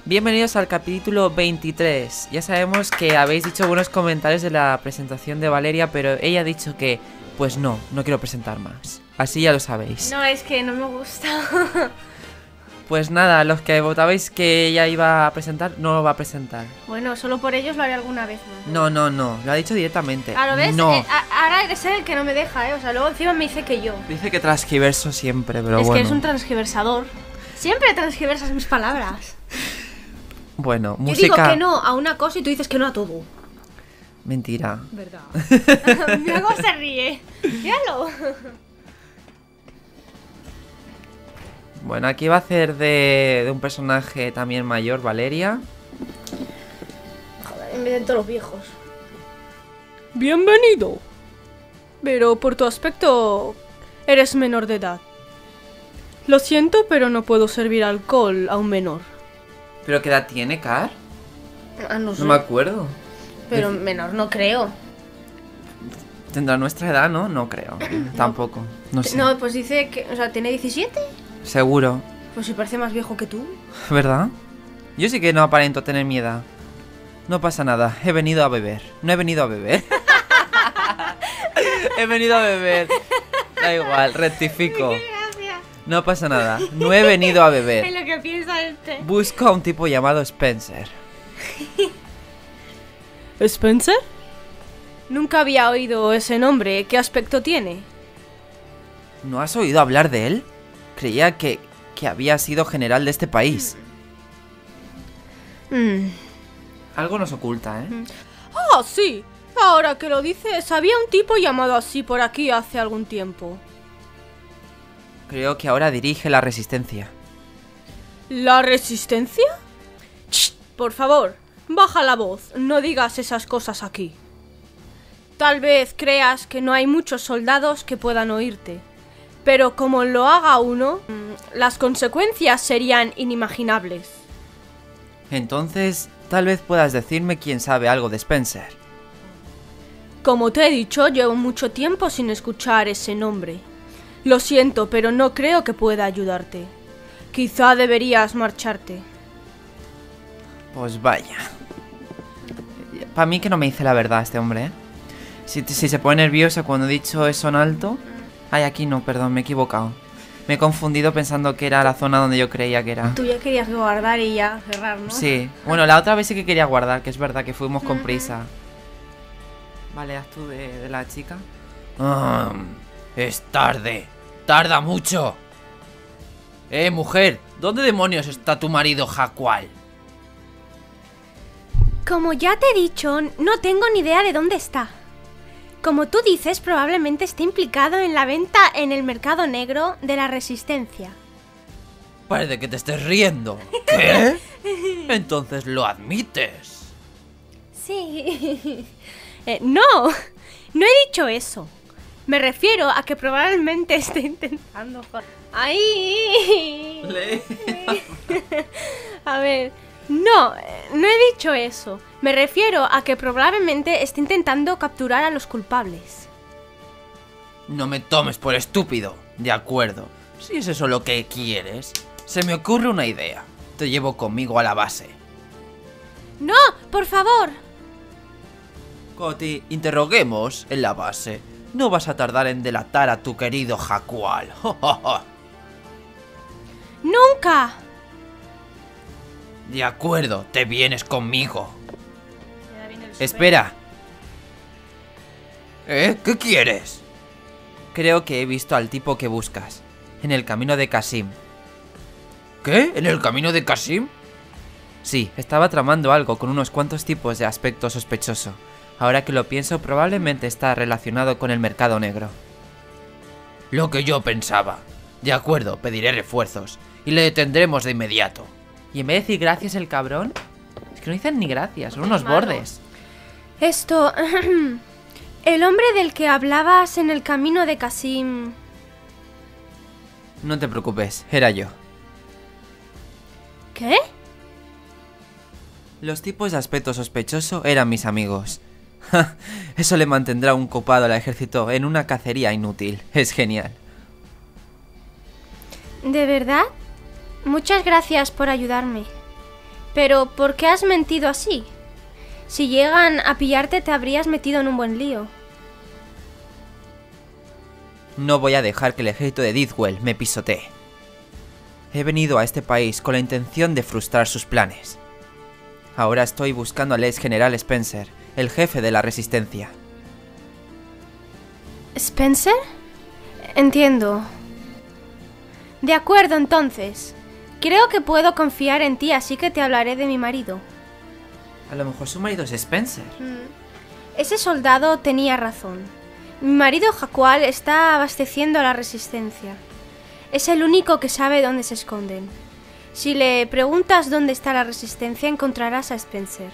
Bienvenidos al capítulo 23. Ya sabemos que habéis dicho buenos comentarios de la presentación de Valeria, pero ella ha dicho que, pues no quiero presentar más. Así ya lo sabéis. No, es que no me gusta. Pues nada, los que votabais que ella iba a presentar, no lo va a presentar. Bueno, solo por ellos lo haré alguna vez más. No, lo ha dicho directamente. Claro, ¿ves? No. Ahora eres el que no me deja, ¿eh? O sea, luego encima me dice que yo. Dice que transgiverso siempre, pero Es bueno. que es un transgiversador. Siempre transgiversas mis palabras. Bueno, Yo música. digo que no a una cosa y tú dices que no a todo. Mentira. ¿Verdad? Mira cómo se ríe. Míralo. Bueno, aquí va a hacer de un personaje también mayor, Valeria. Joder, en vez de todos los viejos. Bienvenido. Pero por tu aspecto eres menor de edad. Lo siento, pero no puedo servir alcohol a un menor. ¿Pero qué edad tiene, Car? Ah, no sé. No me acuerdo. Pero menor no creo. ¿Tendrá nuestra edad, no? No creo. Tampoco. No sé. No, pues dice que... O sea, ¿tiene 17? Seguro. Pues si parece más viejo que tú. ¿Verdad? Yo sí que no aparento tener mi edad. No pasa nada. He venido a beber. No he venido a beber. He venido a beber. Da igual, rectifico. Gracias. No pasa nada. No he venido a Es beber. lo que piensa este. Busco a un tipo llamado Spencer. ¿Spencer? Nunca había oído ese nombre. ¿Qué aspecto tiene? ¿No has oído hablar de él? Creía que había sido general de este país. Algo nos oculta, ¿eh? Ah, sí. Ahora que lo dices, había un tipo llamado así por aquí hace algún tiempo. Creo que ahora dirige la resistencia. ¿La resistencia? Shh, por favor, baja la voz. No digas esas cosas aquí. Tal vez creas que no hay muchos soldados que puedan oírte. Pero como lo haga uno, las consecuencias serían inimaginables. Entonces, tal vez puedas decirme quién sabe algo de Spencer. Como te he dicho, llevo mucho tiempo sin escuchar ese nombre. Lo siento, pero no creo que pueda ayudarte. Quizá deberías marcharte. Pues vaya. Para mí que no me dice la verdad este hombre, ¿eh? Si se pone nervioso cuando he dicho eso en alto... Ay, aquí no, perdón, me he equivocado. Me he confundido pensando que era la zona donde yo creía que era. Tú ya querías guardar y ya cerrar, ¿no? Sí. Bueno, la otra vez sí que quería guardar, que es verdad que fuimos con prisa. Vale, haz tú de la chica. Es tarde. Tarda mucho. Mujer, ¿dónde demonios está tu marido Jacual? Como ya te he dicho, no tengo ni idea de dónde está. Como tú dices, probablemente esté implicado en la venta en el mercado negro de la resistencia. Parece que te estés riendo. ¿Qué? Entonces lo admites. Sí. No he dicho eso. Me refiero a que probablemente esté intentando... ¡Ahí! A ver... No he dicho eso. Me refiero a que probablemente esté intentando capturar a los culpables. No me tomes por estúpido. De acuerdo. Si es eso lo que quieres, se me ocurre una idea. Te llevo conmigo a la base. ¡No! ¡Por favor! Coti, interroguemos en la base. No vas a tardar en delatar a tu querido Jacual. ¡Nunca! De acuerdo, te vienes conmigo. Espera. ¿Qué quieres? Creo que he visto al tipo que buscas. En el camino de Kasim. ¿Qué? ¿En el camino de Kasim? Sí, estaba tramando algo con unos cuantos tipos de aspecto sospechoso. Ahora que lo pienso, probablemente está relacionado con el mercado negro. Lo que yo pensaba. De acuerdo, pediré refuerzos. Y le detendremos de inmediato. Y en vez de decir gracias el cabrón, es que no dicen ni gracias, son unos bordes. Esto... El hombre del que hablabas en el camino de Kasim... No te preocupes, era yo. ¿Qué? Los tipos de aspecto sospechoso eran mis amigos. Eso le mantendrá un copado al ejército en una cacería inútil. Es genial. ¿De verdad? Muchas gracias por ayudarme. Pero, ¿por qué has mentido así? Si llegan a pillarte te habrías metido en un buen lío. No voy a dejar que el ejército de Deathwell me pisotee. He venido a este país con la intención de frustrar sus planes. Ahora estoy buscando al ex general Spencer, el jefe de la Resistencia. ¿Spencer? Entiendo. De acuerdo, entonces. Creo que puedo confiar en ti, así que te hablaré de mi marido. A lo mejor su marido es Spencer. Ese soldado tenía razón. Mi marido Jacual está abasteciendo a la Resistencia. Es el único que sabe dónde se esconden. Si le preguntas dónde está la Resistencia, encontrarás a Spencer.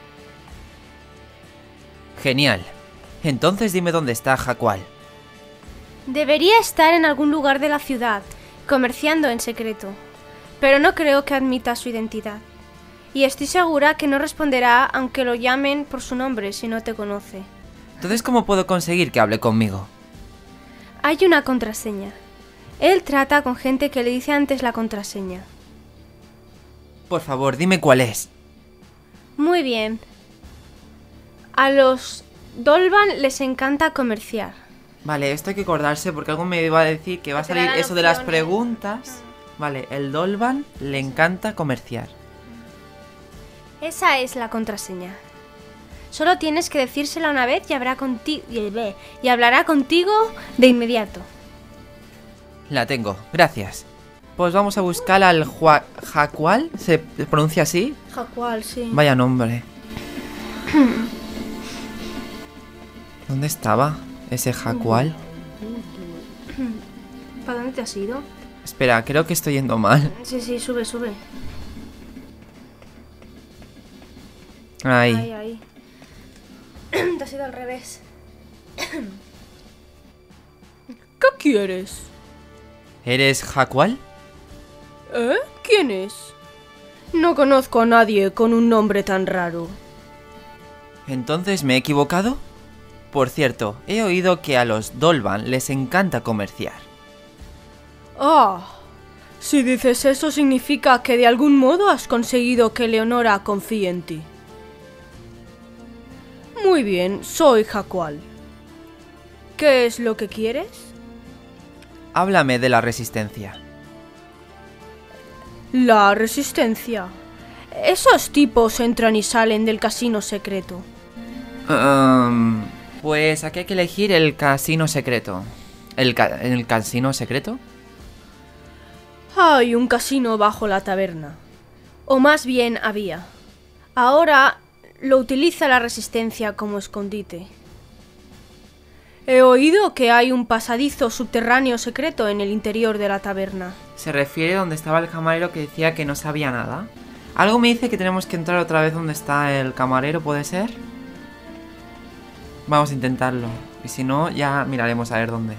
Genial. Entonces dime dónde está Jacual. Debería estar en algún lugar de la ciudad, comerciando en secreto. Pero no creo que admita su identidad. Y estoy segura que no responderá aunque lo llamen por su nombre si no te conoce. Entonces, ¿cómo puedo conseguir que hable conmigo? Hay una contraseña. Él trata con gente que le dice antes la contraseña. Por favor, dime cuál es. Muy bien. A los Dolban les encanta comerciar. Vale, esto hay que acordarse porque algo me iba a decir que va a Te salir darán eso de las opciones. preguntas. Vale, el Dolban le encanta comerciar. Esa es la contraseña. Solo tienes que decírsela una vez y hablará contigo de inmediato. La tengo, gracias. Pues vamos a buscar al Jacual. ¿Se pronuncia así? Jacual, sí. Vaya nombre. ¿Dónde estaba ese Jacual? ¿Para dónde te has ido? Espera, creo que estoy yendo mal. Sí, sube. Ahí. Ahí. Te has ido al revés. ¿Qué quieres? ¿Eres Jacual? ¿Eh? ¿Quién es? No conozco a nadie con un nombre tan raro. ¿Entonces me he equivocado? Por cierto, he oído que a los Dolban les encanta comerciar. Ah, si dices eso significa que de algún modo has conseguido que Leonora confíe en ti. Muy bien, soy Jacual. ¿Qué es lo que quieres? Háblame de la Resistencia. La Resistencia. Esos tipos entran y salen del casino secreto. Pues aquí hay que elegir el casino secreto. ¿El casino secreto? Hay un casino bajo la taberna. O más bien había. Ahora lo utiliza la Resistencia como escondite. He oído que hay un pasadizo subterráneo secreto en el interior de la taberna. Se refiere donde estaba el camarero que decía que no sabía nada. Algo me dice que tenemos que entrar otra vez donde está el camarero, ¿puede ser? Vamos a intentarlo. Y si no, ya miraremos a ver dónde.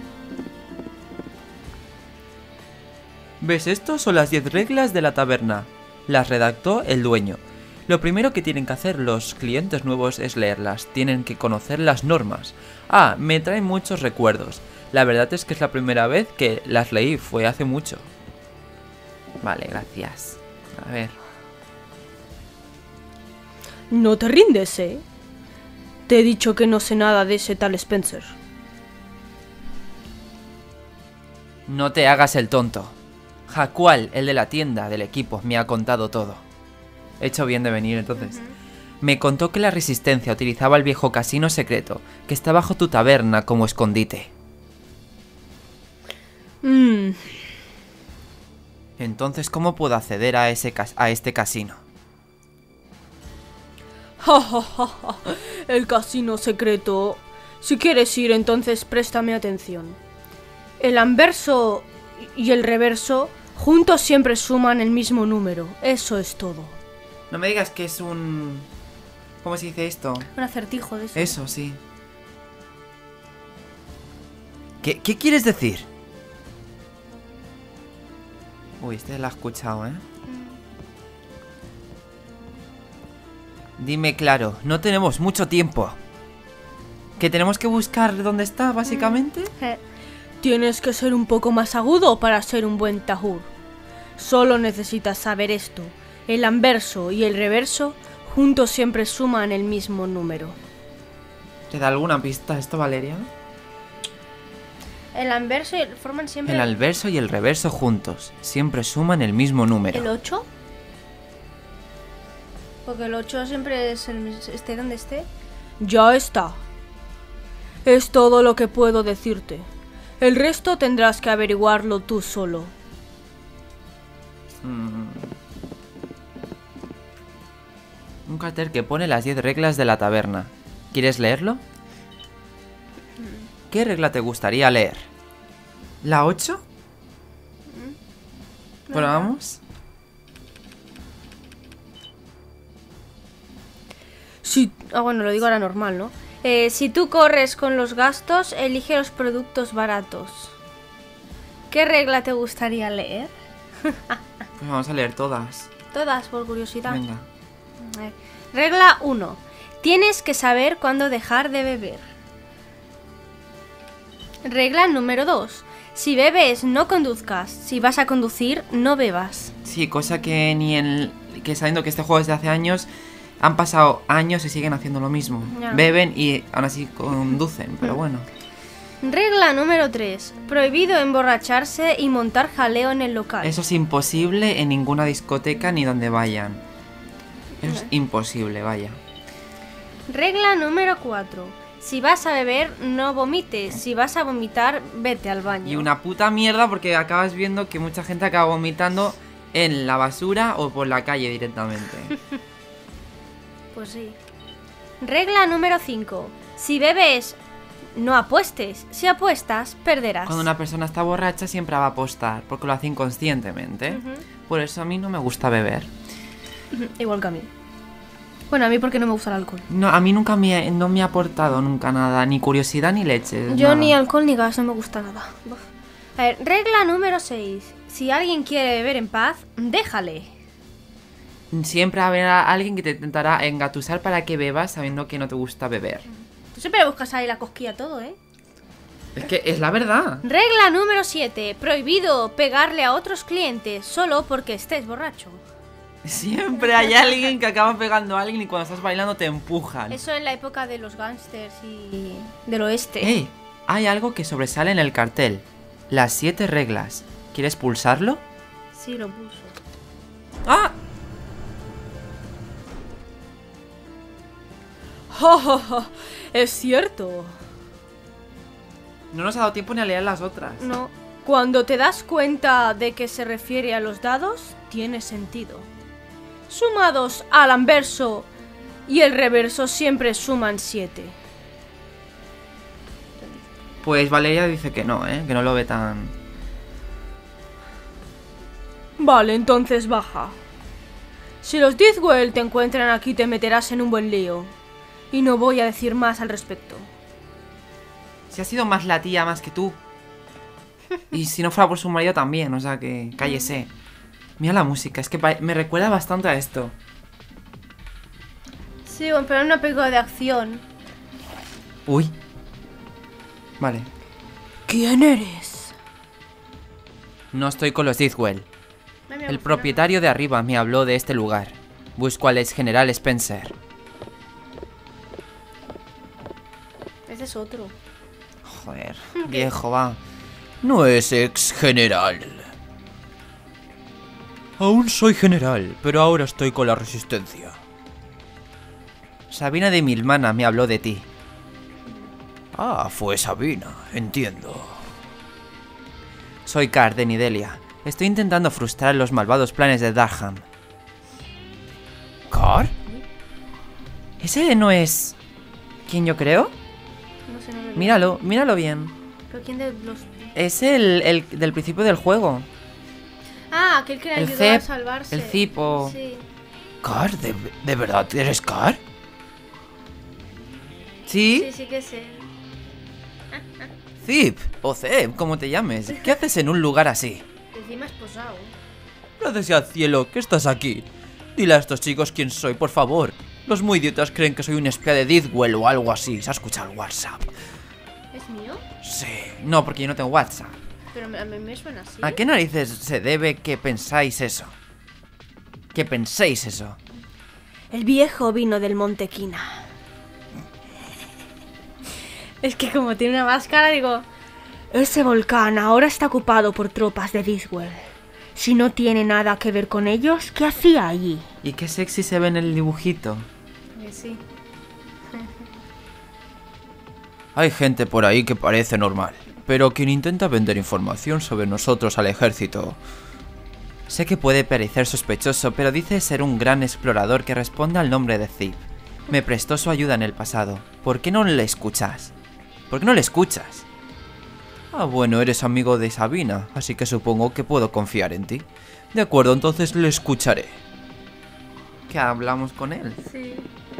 ¿Ves esto? Son las 10 reglas de la taberna. Las redactó el dueño. Lo primero que tienen que hacer los clientes nuevos es leerlas. Tienen que conocer las normas. Ah, me traen muchos recuerdos. La verdad es que es la primera vez que las leí. Fue hace mucho. Vale, gracias. A ver. No te rindes, ¿eh? Te he dicho que no sé nada de ese tal Spencer. No te hagas el tonto. Jacual, el de la tienda del equipo, me ha contado todo. He hecho bien de venir entonces. Me contó que la Resistencia utilizaba el viejo casino secreto que está bajo tu taberna como escondite. Entonces, ¿cómo puedo acceder a este casino? El casino secreto. Si quieres ir, entonces préstame atención. El anverso y el reverso juntos siempre suman el mismo número. Eso es todo. No me digas que es un... ¿Cómo se dice esto? Un acertijo de eso. Eso, sí. ¿Qué quieres decir? Uy, este lo ha escuchado, ¿eh? Dime claro, no tenemos mucho tiempo. ¿Que tenemos que buscar dónde está, básicamente? Tienes que ser un poco más agudo para ser un buen Tahur. Solo necesitas saber esto. El anverso y el reverso juntos siempre suman el mismo número. ¿Te da alguna pista esto, Valeria? El anverso forman siempre... El anverso y el reverso juntos siempre suman el mismo número. ¿El 8? Porque el 8 siempre es esté donde esté. Ya está. Es todo lo que puedo decirte. El resto tendrás que averiguarlo tú solo. Un cartel que pone las 10 reglas de la taberna. ¿Quieres leerlo? ¿Qué regla te gustaría leer? ¿La 8? ¿Probamos? Sí. Ah, bueno, lo digo ahora normal, ¿no? Si tú corres con los gastos, elige los productos baratos. ¿Qué regla te gustaría leer? Pues vamos a leer todas. Todas, por curiosidad. Venga. Regla 1. Tienes que saber cuándo dejar de beber. Regla número 2. Si bebes, no conduzcas. Si vas a conducir, no bebas. Sí, cosa que ni en... que sabiendo que este juego es de hace años, han pasado años y siguen haciendo lo mismo. Ya. Beben y aún así conducen, pero bueno. Regla número 3. Prohibido emborracharse y montar jaleo en el local. Eso es imposible en ninguna discoteca ni donde vayan. Eso es imposible, vaya. Regla número 4. Si vas a beber, no vomites. Si vas a vomitar, vete al baño. Y una puta mierda porque acabas viendo que mucha gente acaba vomitando en la basura o por la calle directamente. Pues sí. Regla número 5. Si bebes, no apuestes. Si apuestas, perderás. Cuando una persona está borracha siempre va a apostar porque lo hace inconscientemente. Por eso a mí no me gusta beber. Igual que a mí. Bueno, a mí porque no me gusta el alcohol. No, a mí nunca no me ha aportado nunca nada, ni curiosidad ni leche. Yo nada. ni alcohol ni gas, no me gusta nada. Uf. A ver, regla número 6. Si alguien quiere beber en paz, déjale. Siempre habrá alguien que te intentará engatusar para que bebas sabiendo que no te gusta beber. Tú siempre buscas ahí la cosquilla a todo, ¿eh? Es que es la verdad. Regla número 7. Prohibido pegarle a otros clientes solo porque estés borracho. Siempre hay alguien que acaba pegando a alguien y cuando estás bailando te empujan. Eso en la época de los gángsters y del oeste. ¡Ey! Hay algo que sobresale en el cartel. Las 7 reglas. ¿Quieres pulsarlo? Sí, lo puso. ¡Ah! ¡Ja, ja, ja! Es cierto. No nos ha dado tiempo ni a leer las otras. No. Cuando te das cuenta de que se refiere a los dados, tiene sentido. Sumados al anverso y el reverso siempre suman 7. Pues Valeria dice que no, que no lo ve tan... Vale, entonces baja. Si los Dithwell te encuentran aquí te meterás en un buen lío. Y no voy a decir más al respecto. Si ha sido más la tía más que tú. Y si no fuera por su marido también, o sea que cállese. Mira la música, es que me recuerda bastante a esto. Sí, pero en una película de acción. Uy. Vale. ¿Quién eres? No estoy con los Dithwell. Ay, me El gusta. propietario de arriba me habló de este lugar. Busco al ex general Spencer. Ese es otro. Joder, viejo, va. No es ex general. Aún soy general, pero ahora estoy con la resistencia. Sabina de Milmana me habló de ti. Ah, fue Sabina, entiendo. Soy Car de Nidelia. Estoy intentando frustrar los malvados planes de Darham. ¿Car? ¿Ese no es... quién yo creo? No sé, no lo vi. Míralo bien. ¿Pero quién de los...? Es el del principio del juego. Ah, aquel que le El ayudó Cep, a salvarse. el Cipo. Sí. ¿Car? ¿De verdad eres Car? ¿Sí? Sí, sí que sé. Zip o Cep, como te llames. ¿Qué haces en un lugar así? Encima esposado. Gracias al cielo que estás aquí. Dile a estos chicos quién soy, por favor. Los muy idiotas creen que soy un espía de Dithwell o algo así. ¿Se ha escuchado el WhatsApp? ¿Es mío? Sí. No, porque yo no tengo WhatsApp. Pero a mí me suena así. ¿A qué narices se debe que pensáis eso? que penséis eso. El viejo vino del Monte Quina. Es que como tiene una máscara, digo... Ese volcán ahora está ocupado por tropas de Diswell. Si no tiene nada que ver con ellos, ¿qué hacía allí? Y qué sexy se ve en el dibujito. Sí. Hay gente por ahí que parece normal, pero quien intenta vender información sobre nosotros al ejército. Sé que puede parecer sospechoso, pero dice ser un gran explorador que responde al nombre de Zip. Me prestó su ayuda en el pasado. ¿Por qué no le escuchas? ¿Por qué no le escuchas? Ah, bueno, eres amigo de Sabina, así que supongo que puedo confiar en ti. De acuerdo, entonces le escucharé. ¿Qué hablamos con él? Sí.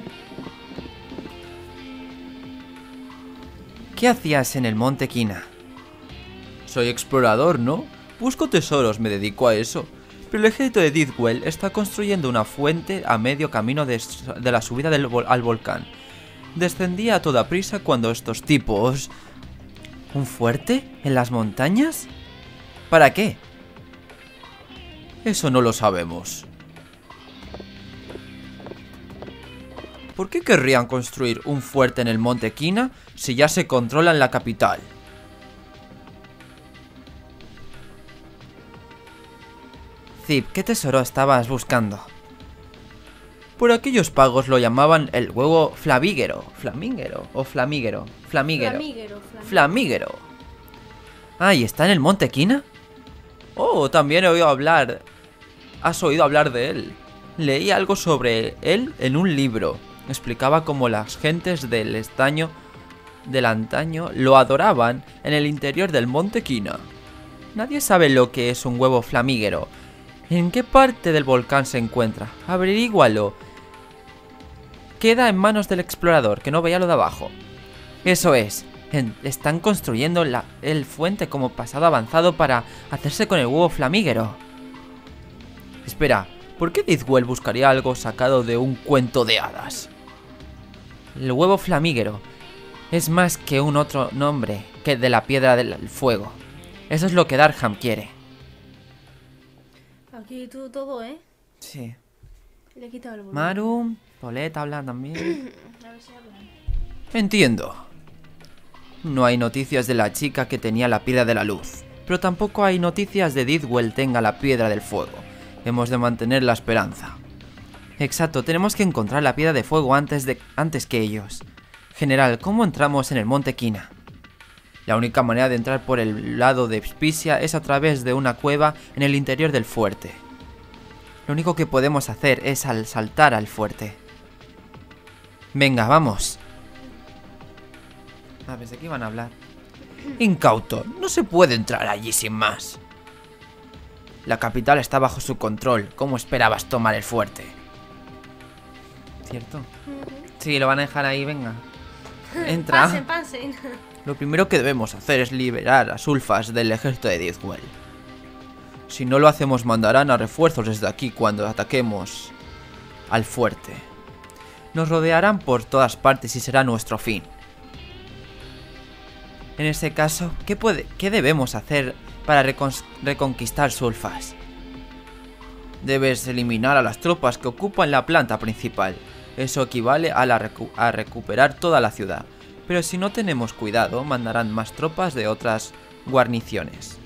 ¿Qué hacías en el Monte Quina? Soy explorador, ¿no? Busco tesoros, me dedico a eso. Pero el ejército de Diswell está construyendo una fuente a medio camino de la subida al volcán. Descendí a toda prisa cuando estos tipos... ¿Un fuerte? ¿En las montañas? ¿Para qué? Eso no lo sabemos. ¿Por qué querrían construir un fuerte en el Monte Quina si ya se controla en la capital? Zip, ¿qué tesoro estabas buscando? Por aquellos pagos lo llamaban el huevo flamígero. ¿Flamígero o flamígero? Flamígero. Flamígero. Ah, ¿y está en el Monte Quina? Oh, también he oído hablar. ¿Has oído hablar de él? Leí algo sobre él en un libro. Explicaba cómo las gentes del antaño lo adoraban en el interior del Monte Quina. Nadie sabe lo que es un huevo flamígero. ¿En qué parte del volcán se encuentra? Averígualo. Queda en manos del explorador, que no veía lo de abajo. Eso es. Están construyendo el fuente como pasado avanzado para hacerse con el huevo flamígero. Espera, ¿por qué Diswell buscaría algo sacado de un cuento de hadas? El huevo flamígero es más que un otro nombre que de la piedra del fuego. Eso es lo que Darkham quiere. Aquí todo, ¿eh? Sí. Le he quitado el volumen. Maru, Paulette habla también. A ver si hablan. Entiendo. No hay noticias de la chica que tenía la piedra de la luz, pero tampoco hay noticias de Diswell tenga la piedra del fuego. Hemos de mantener la esperanza. Exacto, tenemos que encontrar la piedra de fuego antes que ellos. General, ¿cómo entramos en el Monte Quina? La única manera de entrar por el lado de Spisia es a través de una cueva en el interior del fuerte. Lo único que podemos hacer es saltar al fuerte. Venga, vamos. Ah, pensé que iban a hablar. Incauto, no se puede entrar allí sin más. La capital está bajo su control. ¿Cómo esperabas tomar el fuerte? ¿Cierto? Sí, lo van a dejar ahí, venga. Entra. Pasen. Lo primero que debemos hacer es liberar a Sulfas del ejército de Diswell. Si no lo hacemos, mandarán a refuerzos desde aquí cuando ataquemos al fuerte. Nos rodearán por todas partes y será nuestro fin. En ese caso, ¿qué debemos hacer para reconquistar Sulfas? Debes eliminar a las tropas que ocupan la planta principal. Eso equivale a recuperar toda la ciudad. Pero si no tenemos cuidado, mandarán más tropas de otras guarniciones.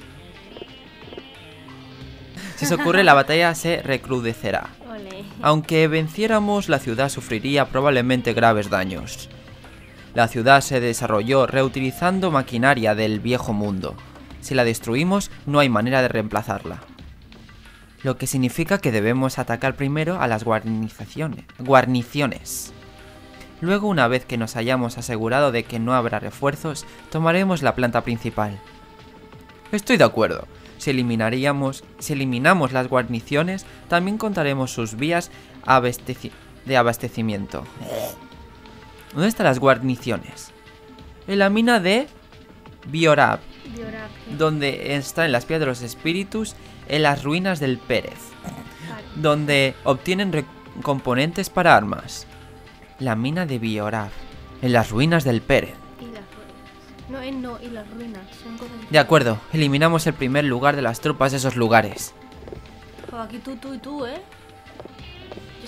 Si se ocurre, la batalla se recrudecerá. Ole. Aunque venciéramos, la ciudad sufriría probablemente graves daños. La ciudad se desarrolló reutilizando maquinaria del viejo mundo. Si la destruimos, no hay manera de reemplazarla. Lo que significa que debemos atacar primero a las guarniciones. Luego, una vez que nos hayamos asegurado de que no habrá refuerzos, tomaremos la planta principal. Estoy de acuerdo. Si eliminamos las guarniciones, también contaremos sus vías de abastecimiento. ¿Dónde están las guarniciones? En la mina de Biorab, donde están las piedras de los espíritus, en las ruinas del Pérez, donde obtienen componentes para armas. La mina de Biorab, en las ruinas del Pérez. Y las ruinas. No, y las ruinas. Son cosas... De acuerdo, eliminamos el primer lugar de las tropas de esos lugares. Aquí tú y tú, ¿eh?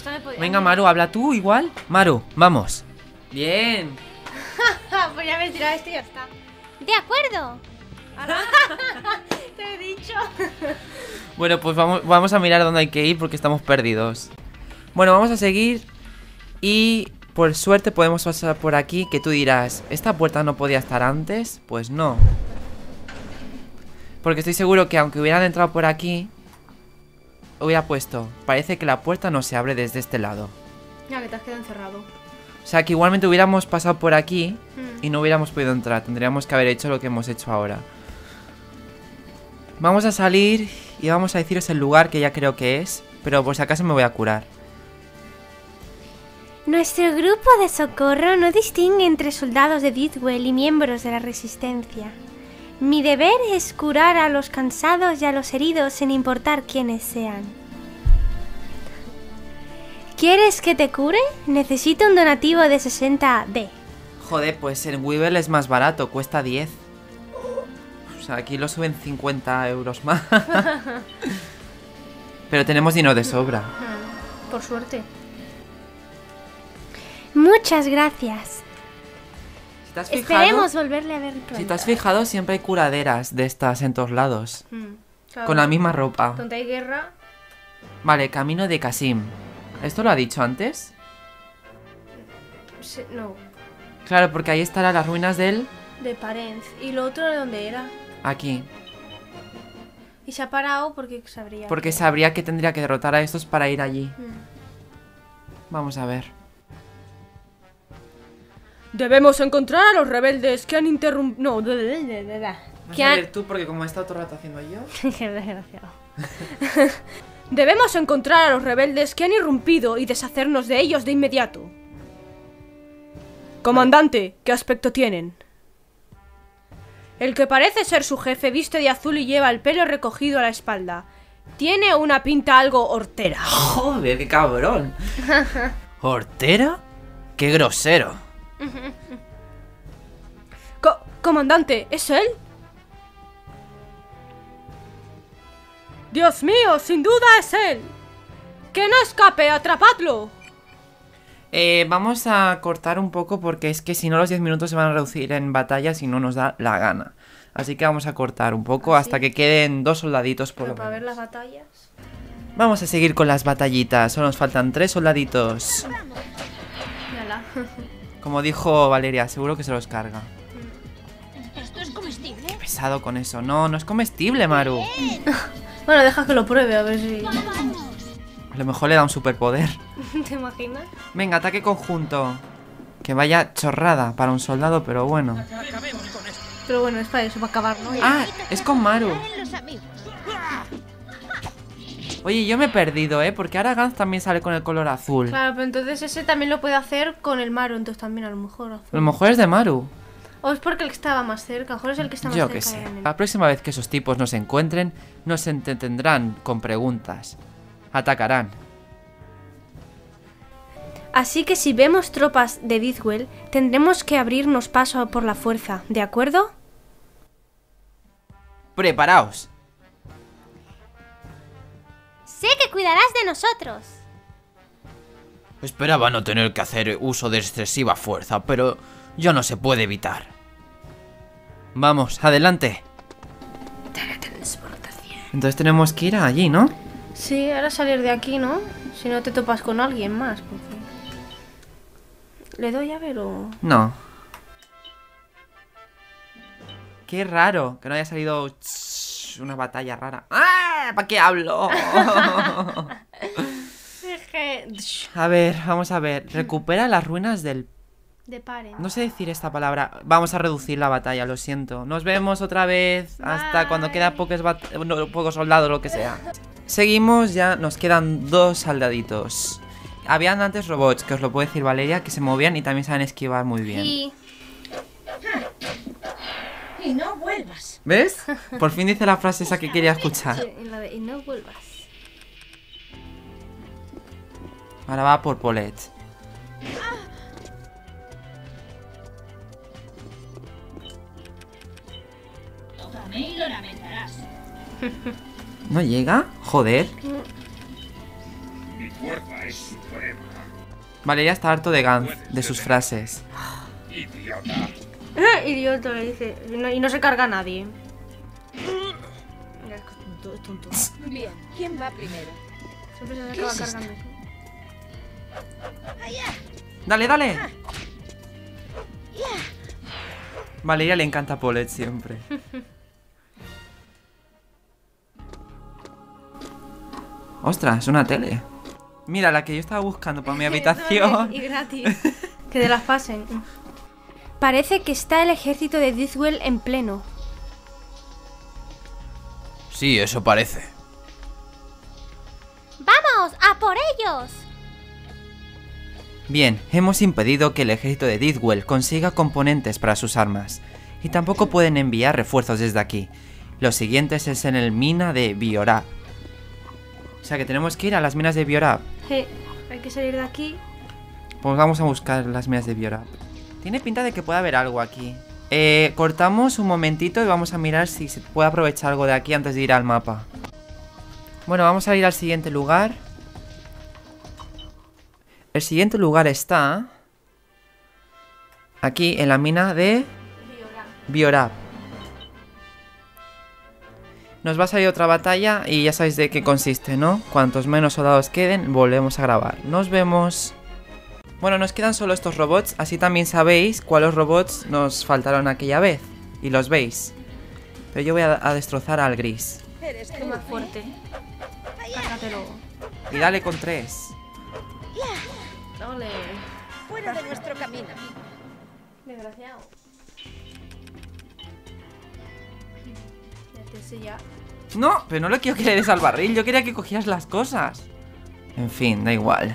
Esto me podría... Venga, Maru, habla tú igual. Maru, vamos. Bien. Pues ya me he tirado esto y ya está. De acuerdo. Te he dicho. Bueno, pues vamos a mirar dónde hay que ir porque estamos perdidos. Bueno, vamos a seguir. Y por suerte podemos pasar por aquí. Que tú dirás, ¿esta puerta no podía estar antes? Pues no. Porque estoy seguro que aunque hubieran entrado por aquí, hubiera puesto, parece que la puerta no se abre desde este lado. Ya que te has quedado encerrado. O sea que igualmente hubiéramos pasado por aquí y no hubiéramos podido entrar. Tendríamos que haber hecho lo que hemos hecho ahora. Vamos a salir y vamos a deciros el lugar que ya creo que es. Pero por si acaso me voy a curar. Nuestro grupo de socorro no distingue entre soldados de Deathwell y miembros de la Resistencia. Mi deber es curar a los cansados y a los heridos sin importar quiénes sean. ¿Quieres que te cure? Necesito un donativo de 60 D. Joder, pues en Weevil es más barato, cuesta 10. O sea, aquí lo suben 50 euros más. Pero tenemos dinero de sobra. Por suerte. Muchas gracias. Si te has fijado, Esperemos volverle a ver pronto. si te has fijado, siempre hay curaderas de estas en todos lados. Claro, Con la misma ropa. donde hay guerra. Vale, camino de Kasim. ¿Esto lo ha dicho antes? No. Claro, porque ahí estarán las ruinas del... De Parenz. ¿Y lo otro de dónde era? Aquí. Y se ha parado porque sabría. Porque sabría que tendría que derrotar a estos para ir allí. Vamos a ver. Debemos encontrar a los rebeldes que han interrumpido... No, Vas ¿Qué a ha- ver tú porque como he estado todo el rato haciendo yo. Qué desgraciado. Debemos encontrar a los rebeldes que han irrumpido y deshacernos de ellos de inmediato. Comandante, ¿qué aspecto tienen? El que parece ser su jefe viste de azul y lleva el pelo recogido a la espalda. Tiene una pinta algo hortera. Joder, qué cabrón. ¿Hortera? Qué grosero. Comandante, ¿es él? Dios mío, sin duda es él. ¡Que no escape! ¡Atrapadlo! Vamos a cortar un poco porque es que si no los 10 minutos se van a reducir en batallas y no nos da la gana. Así que vamos a cortar un poco hasta que queden 2 soldaditos por Pero lo para ver menos. las batallas. Vamos a seguir con las batallitas. Solo nos faltan 3 soldaditos. Mírala. Como dijo Valeria, seguro que se los carga. ¿Esto es comestible? Qué pesado con eso. No, no es comestible, Maru. Bueno, deja que lo pruebe a ver si. A lo mejor le da un superpoder. ¿Te imaginas? Venga, ataque conjunto. Que vaya chorrada para un soldado, pero bueno. Pero bueno, es para eso, para acabar, ¿no? Ah, es con Maru. Los amigos. Oye, yo me he perdido, porque ahora Gantz también sale con el color azul. Claro, pero entonces ese también lo puede hacer con el Maru, entonces también a lo mejor. A lo mejor es de Maru. O es porque el que estaba más cerca, a lo mejor es el que está más Yo cerca. qué sé. de Daniel. La próxima vez que esos tipos nos encuentren, nos entretendrán con preguntas. Atacarán. Así que si vemos tropas de Deathwell, tendremos que abrirnos paso por la fuerza, ¿de acuerdo? ¡Preparaos! Sé que cuidarás de nosotros. Esperaba no tener que hacer uso de excesiva fuerza, pero ya no se puede evitar. Vamos, adelante. Entonces tenemos que ir allí, ¿no? Sí, ahora salir de aquí, ¿no? Si no te topas con alguien más, porque... ¿Le doy a ver o...? No. Qué raro que no haya salido una batalla rara. ¡Ah! ¿Para qué hablo? Es que... A ver, vamos a ver. Recupera las ruinas del... De Parent. No sé decir esta palabra. Vamos a reducir la batalla, lo siento. Nos vemos otra vez hasta cuando queda pocos soldados, lo que sea. Seguimos, ya nos quedan 2 soldaditos. Habían antes robots, que os lo puede decir Valeria, que se movían y también saben esquivar muy bien. Y... Y no vuelvas. ¿Ves? Por fin dice la frase esa que quería escuchar. sí, y la de... Y no vuelvas. Ahora va por Paulette. Tócame y lo lamentarás. ¿No llega? Joder. fuerza es suprema. Valeria está harto de Gantz, de sus frases. Idiota. Idiota, le dice. Y no se carga a nadie. Es tonto. Bien, ¿quién va primero? Siempre se acaba cargando. ¡Dale, dale! Valeria le encanta Paulette siempre. Ostras, una tele. Mira, la que yo estaba buscando para mi habitación. Y gratis. Que te las pasen. Parece que está el ejército de Dithwell en pleno. Sí, eso parece. ¡Vamos! ¡A por ellos! Bien, hemos impedido que el ejército de Dithwell consiga componentes para sus armas. Y tampoco pueden enviar refuerzos desde aquí. Los siguientes es en el mina de Biorab. O sea que tenemos que ir a las minas de Biorab. Sí, hay que salir de aquí. Pues vamos a buscar las minas de Biorab. Tiene pinta de que puede haber algo aquí. Cortamos un momentito y vamos a mirar si se puede aprovechar algo de aquí antes de ir al mapa. Bueno, vamos a ir al siguiente lugar. El siguiente lugar está aquí en la mina de Biorab. Nos va a salir otra batalla y ya sabéis de qué consiste, ¿no? Cuantos menos soldados queden, volvemos a grabar. Nos vemos. Bueno, nos quedan solo estos robots, así también sabéis cuáles robots nos faltaron aquella vez. Y los veis. Pero yo voy a destrozar al gris. Eres Qué tú, más fuerte. Cárgatelo. Y dale con 3. Dale. fuera de nuestro camino. Desgraciado. Ese ya. No, pero no le quiero que le des al barril, yo quería que cogieras las cosas. En fin, da igual.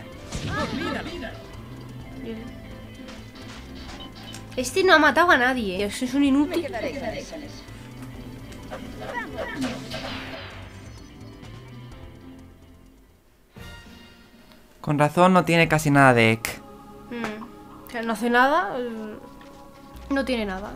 Bien. Este no ha matado a nadie. Eso es un Me inútil. quedaré con eso. Con razón no tiene casi nada de Ek. O sea, no hace nada. No tiene nada.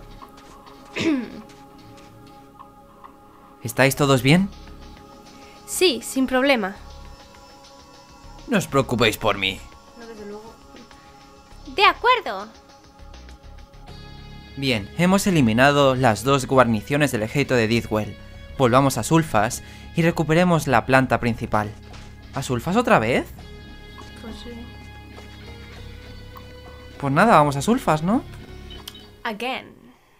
¿Estáis todos bien? Sí, sin problema. No os preocupéis por mí. No, desde luego. De acuerdo. Bien, hemos eliminado las dos guarniciones del ejército de Dithwell. Volvamos a Sulfas y recuperemos la planta principal. ¿A Sulfas otra vez? Pues sí. Pues nada, vamos a Sulfas, ¿no? Again.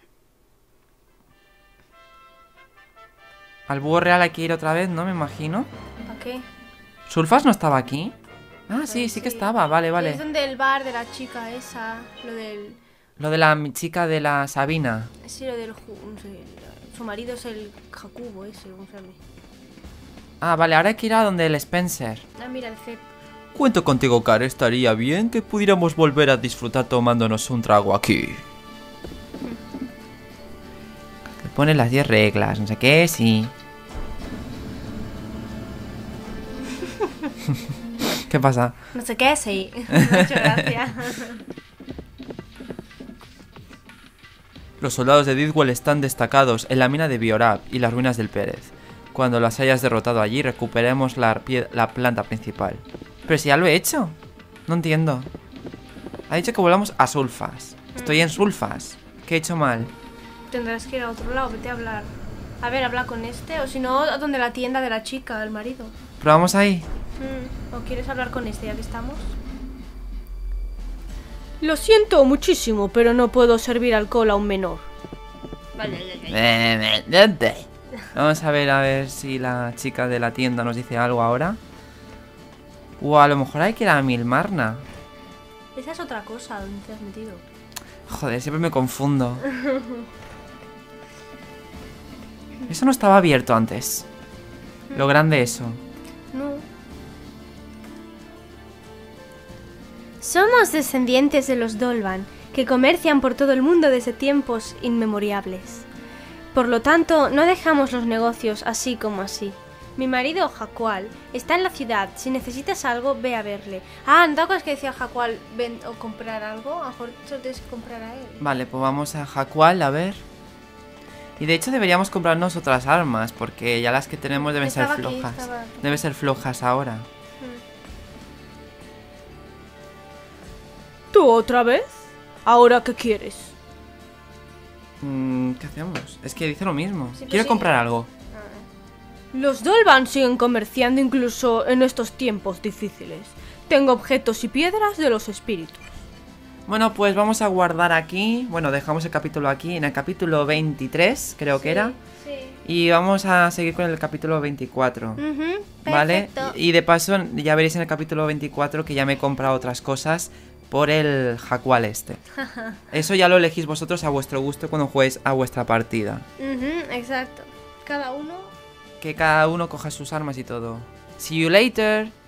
Al búho real hay que ir otra vez, ¿no? Me imagino. ¿Para qué? ¿Sulfas no estaba aquí? Ah, sí, sí que estaba, vale, Es vale. donde el bar de la chica esa. Lo del. Lo de la chica de la Sabina. Sí, lo del. No sé, su marido es el Jacubo ese, ¿cómo se llama? Ah, vale, ahora hay que ir a donde el Spencer. Ah, mira, el Cep. Cuento contigo, Car, estaría bien que pudiéramos volver a disfrutar tomándonos un trago aquí. Le pone las 10 reglas, no sé qué, sí. ¿Qué pasa? No sé qué, sí. Muchas gracias. Los soldados de Dithwell están destacados en la mina de Biorab y las ruinas del Pérez. Cuando las hayas derrotado allí, recuperemos la planta principal. Pero si ya lo he hecho. No entiendo. Ha dicho que volvamos a Sulfas. Estoy en Sulfas. ¿Qué he hecho mal? Tendrás que ir a otro lado, vete a hablar. A ver, habla con este, o si no, a donde la tienda de la chica, el marido. Pero vamos ahí. ¿O quieres hablar con este ya que estamos? Lo siento muchísimo, pero no puedo servir alcohol a un menor. Vamos a ver si la chica de la tienda nos dice algo ahora. O a lo mejor hay que ir a Milmarna. Esa es otra cosa, donde te has metido. Joder, siempre me confundo. Eso no estaba abierto antes. Lo grande eso. No. Somos descendientes de los Dolban, que comercian por todo el mundo desde tiempos inmemoriales. Por lo tanto, no dejamos los negocios así como así. Mi marido, Jacual, está en la ciudad. Si necesitas algo, ve a verle. Ah, ¿no te acuerdas que decía Jacual o comprar algo? A lo mejor se lo tienes que comprar a él. Vale, pues vamos a Jacual a ver. Y de hecho deberíamos comprarnos otras armas, porque ya las que tenemos deben ser Estaba aquí, flojas. estaba aquí. Deben ser flojas ahora. ¿Tú otra vez? ¿Ahora qué quieres? ¿Qué hacemos? Es que dice lo mismo. Sí, pues Quiero sí. comprar algo. Los Dolban siguen comerciando incluso en estos tiempos difíciles. Tengo objetos y piedras de los espíritus. Bueno, pues vamos a guardar aquí. Bueno, dejamos el capítulo aquí, en el capítulo 23, creo que era. Sí. Y vamos a seguir con el capítulo 24. Ujú, ¿Vale? perfecto. Y de paso, ya veréis en el capítulo 24 que ya me he comprado otras cosas por el Jacual este. Eso ya lo elegís vosotros a vuestro gusto cuando juguéis a vuestra partida. Ujú, exacto. Cada uno. Que cada uno coja sus armas y todo. See you later.